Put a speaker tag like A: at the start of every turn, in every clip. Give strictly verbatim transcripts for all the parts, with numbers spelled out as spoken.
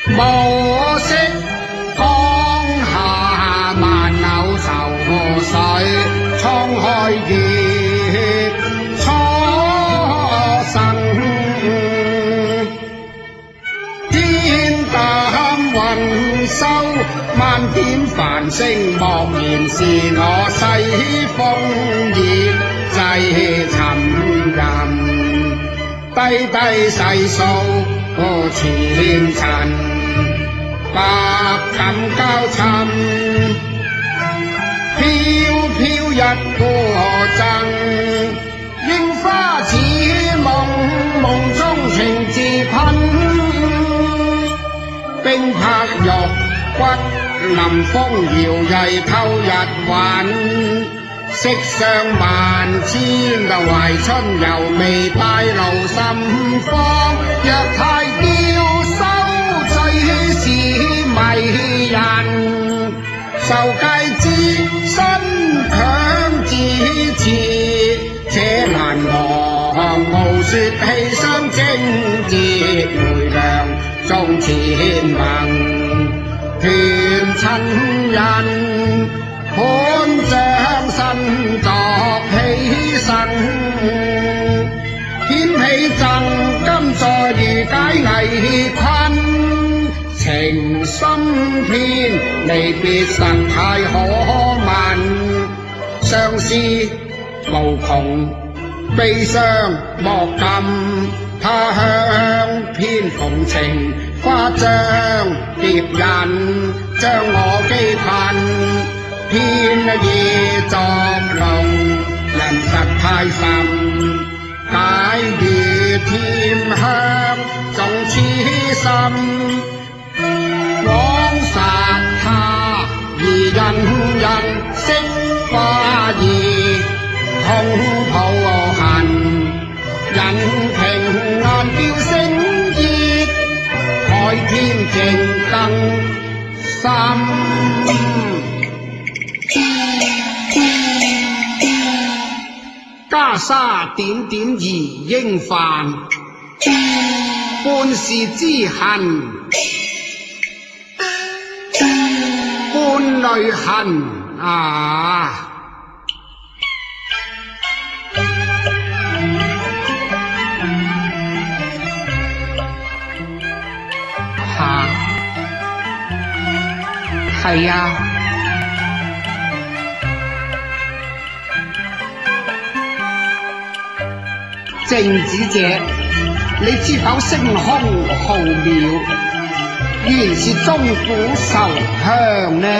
A: 無惜江夏萬縷愁水，滄海月初生。天淡雲收，漫天繁星，莫言是我西風熱滯沉人，低低細數前塵，百感交襯，飄飄一個贈，櫻花似夢，夢中情自困，冰魄玉骨，臨風搖曳透日暈，色相萬千，懷春猶未帶露心慌，若太嬌羞，最是迷人，受戒之身強自持，且難忘傲雪氣相精節，回亮縱前盟，團親人盤將身作犧牲，掀起贈金在如解危困，情深偏離別實太可問，相思無窮悲傷莫禁，他鄉偏逢情花將蝶引，將我羈困，偏夜作弄，人實太甚，解月添香總痴心，枉殺他而人人惜花意，空抱恨，人平安叫聲熱，海天靜更深。袈裟點點疑應煩，半是之恨，半淚痕啊！吓，係啊。靜子姐，你知否星空浩渺，原是鐘鼓愁香呢？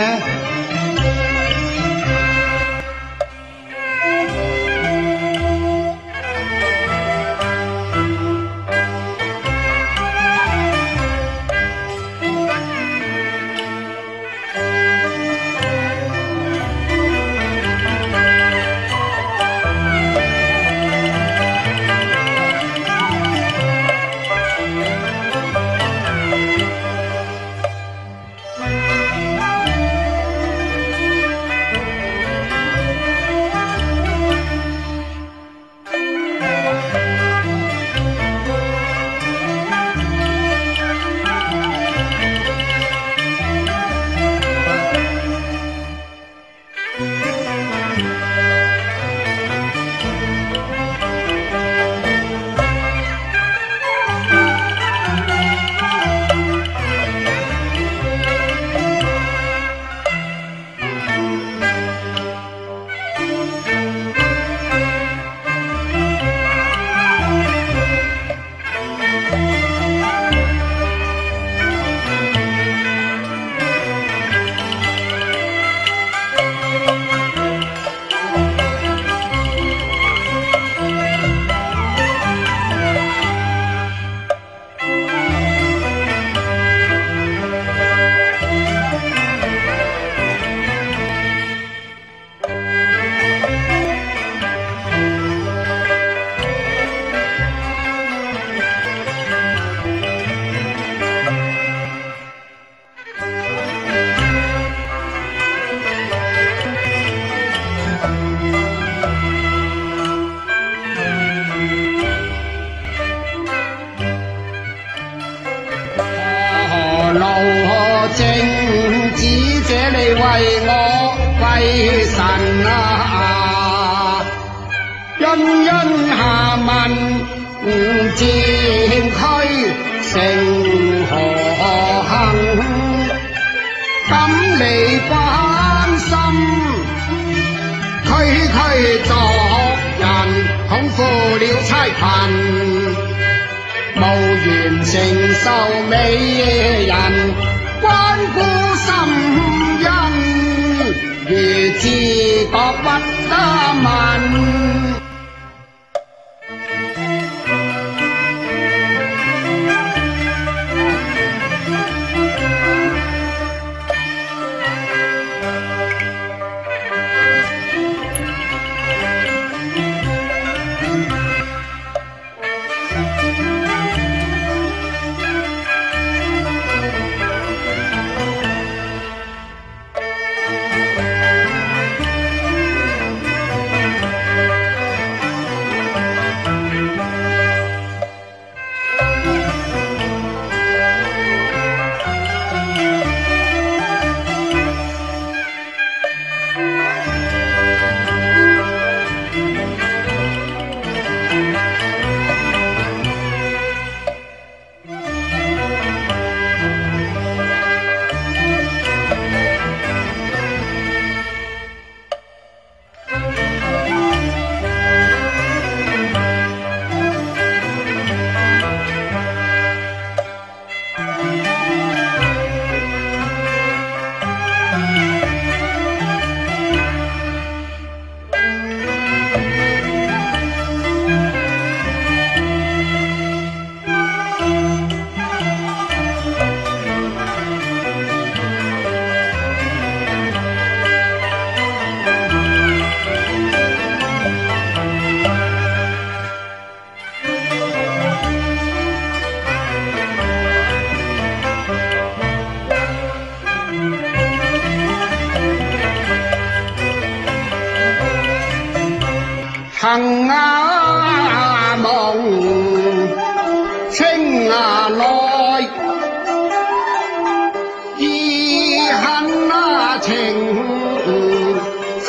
A: 正指這你為我為神啊！欣欣下問漸區成何幸？感你關心，區區作人恐負了差貧。無緣承受美人關顧心恩，如自覺不得問。行啊夢，清啊內，意恨啊情真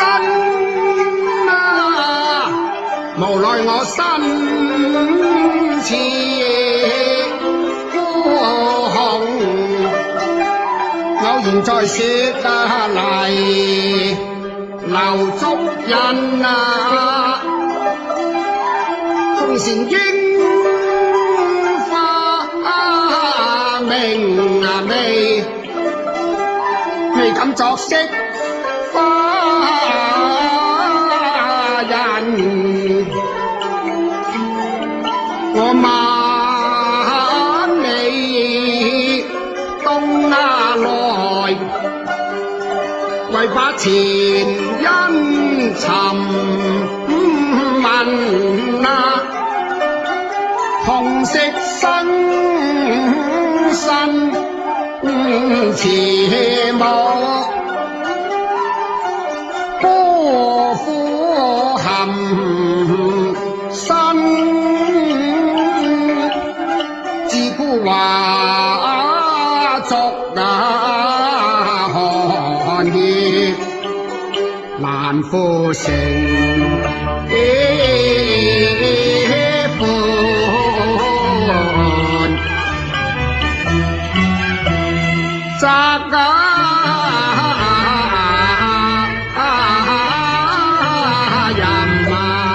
A: 啊，無奈我身似孤鴻，偶然在雪啊泥留足印啊。風扇櫻花明啊未，未敢作色花人。我問你東亞來，為把前因尋問啊！紅色生身遲暮，孤苦含身，自孤華族啊寒熱難復成。責啊人啊，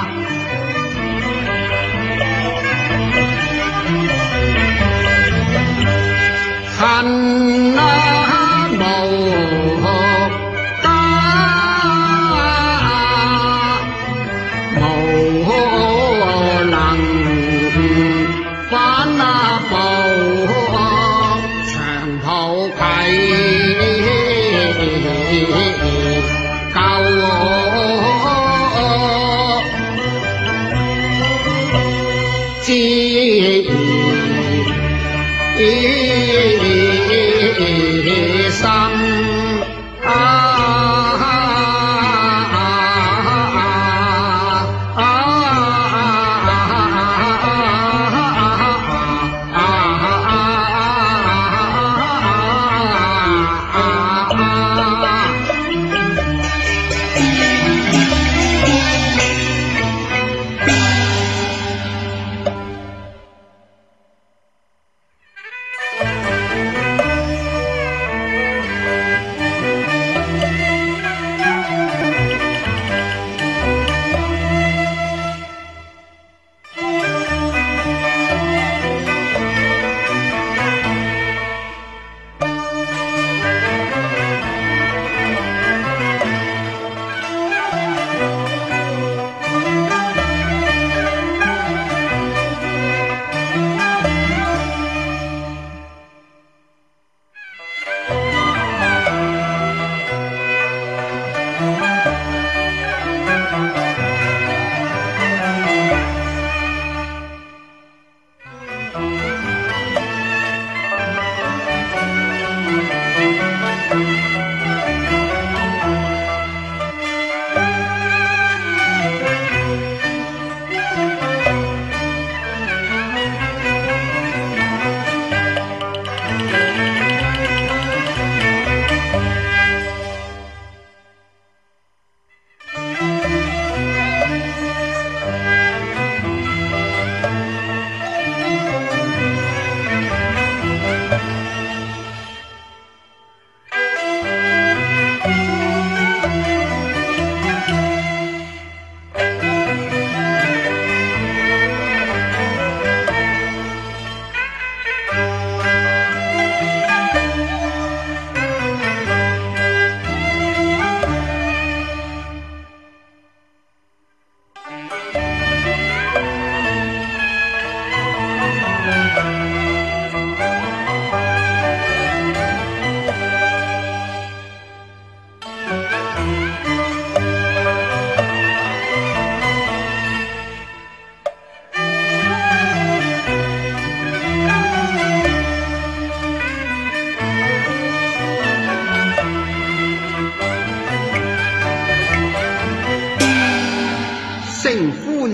A: 恨啊無家，無能反啊報。長袍攜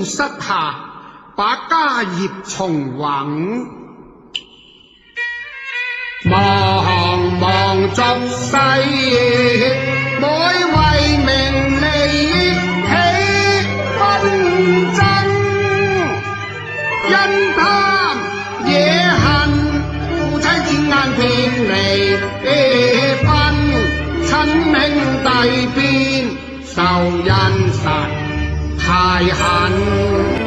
A: 失下，把家业重宏。茫茫俗世，每为名利起纷争，因贪惹恨，夫妻之间偏离分，亲兄弟变受恩实太狠。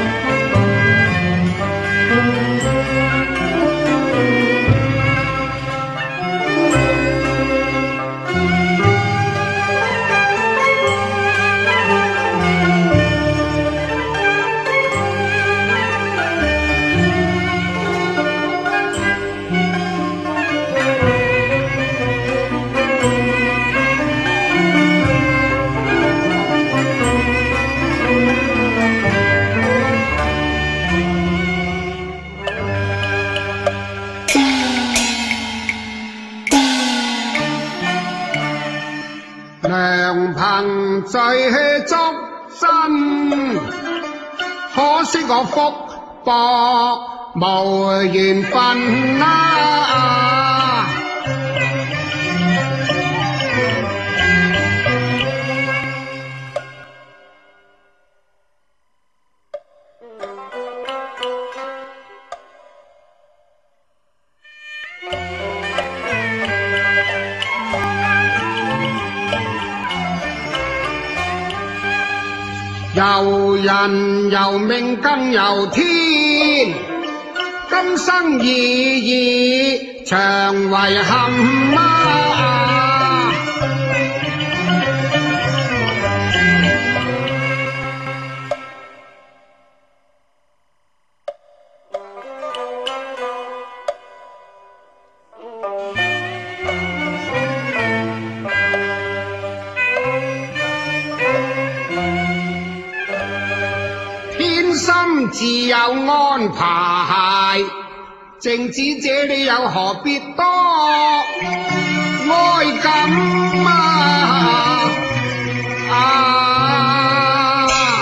A: 良朋聚足身，可惜我福薄无缘分啊！由人由命更由天，今生意义长遗憾啊！心自有安排，正子这里又何必多哀感啊？啊！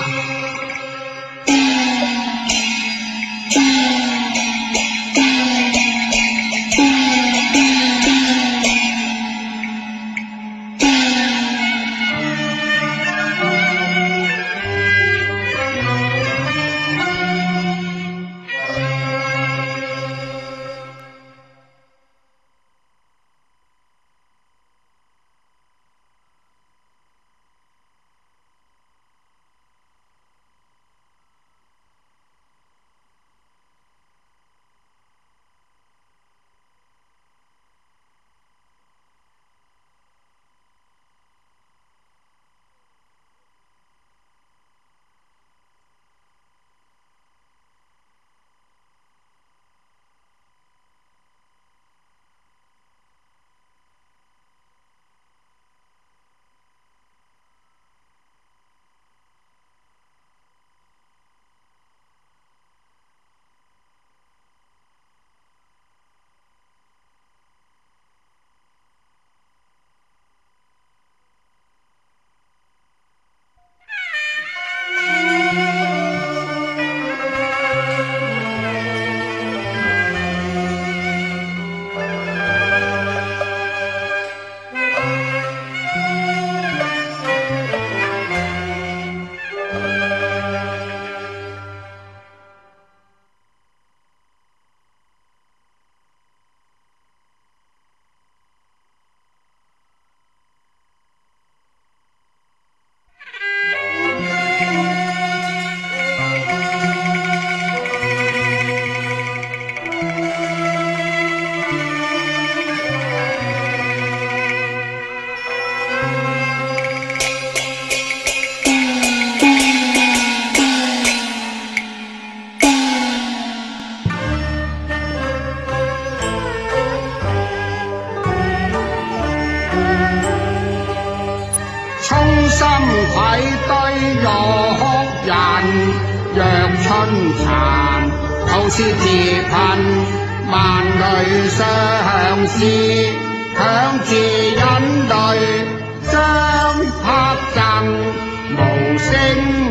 A: 心愧對玉人，若春殘，好似自噴，萬淚相思，強自忍淚，相拍贈，無聲。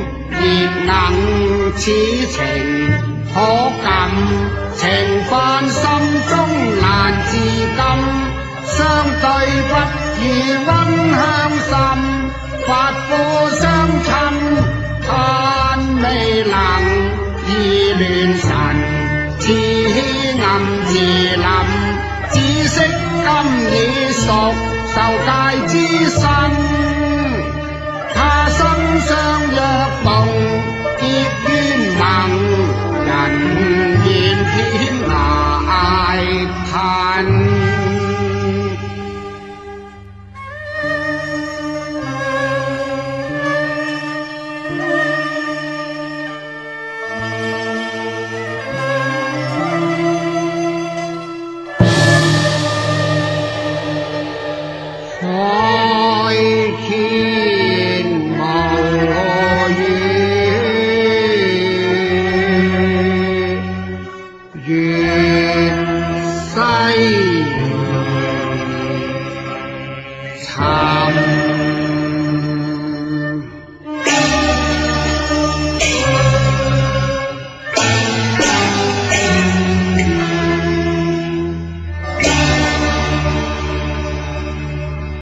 A: 亦能此情可感，情泛心中難自禁。相對不如溫香滲，發火相侵，嘆未能意亂神，自欺暗自諗，只識今已熟受戒之身。他生相約動，結冤盟，人言偏捱恨。
B: 啊